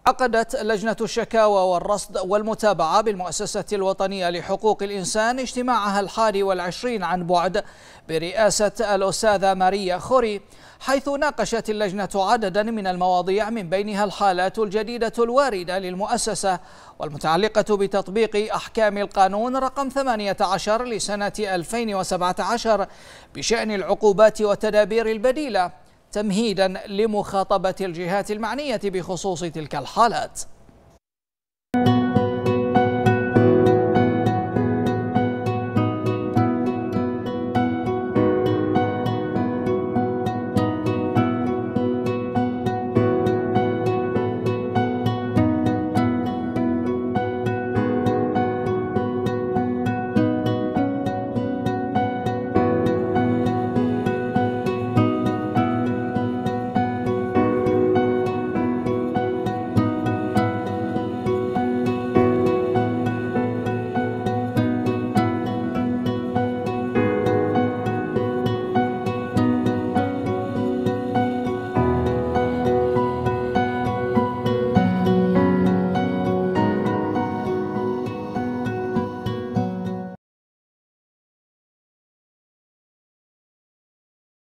عقدت لجنة الشكاوى والرصد والمتابعة بالمؤسسة الوطنية لحقوق الإنسان اجتماعها 21 عن بعد برئاسة الأستاذة ماريا خوري، حيث ناقشت اللجنة عددا من المواضيع من بينها الحالات الجديدة الواردة للمؤسسة والمتعلقة بتطبيق أحكام القانون رقم 18 لسنة 2017 بشأن العقوبات والتدابير البديلة، تمهيدا لمخاطبة الجهات المعنية بخصوص تلك الحالات.